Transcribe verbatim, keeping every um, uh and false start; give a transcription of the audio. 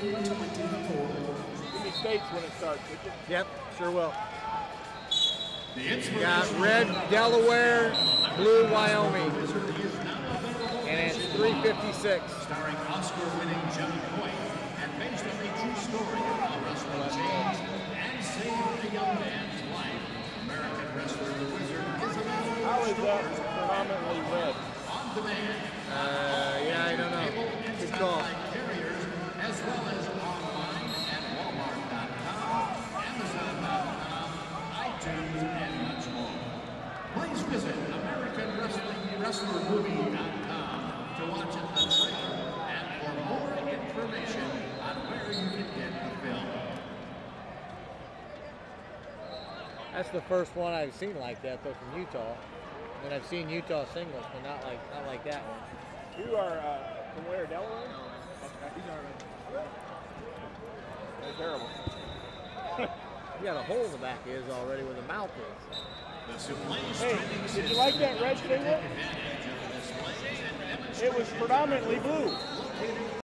Give me states when it starts, would you? Yep, sure will. Got red Delaware, blue Wyoming, and it's three fifty-six. Starring Oscar-winning Johnny Coy, and based on a true story of how wrestling changed and saved a young man's life, American wrestler The Wizard is available. How is that predominantly red? On demand. Uh, yeah, I don't know. Good call. Carriers, as well as online at Walmart dot com, Amazon dot com, iTunes, and much more. Please visit American Wrestling Wrestler Movie dot com to watch the trailer and for more information on where you can get the film. That's the first one I've seen like that, though, from Utah. And I've seen Utah singles, but not like not like that one. You are uh, from where, Delaware? Okay. They're terrible. You got a hole in the back of his already where the mouth is. Hey, did you like that red singlet? It was predominantly blue.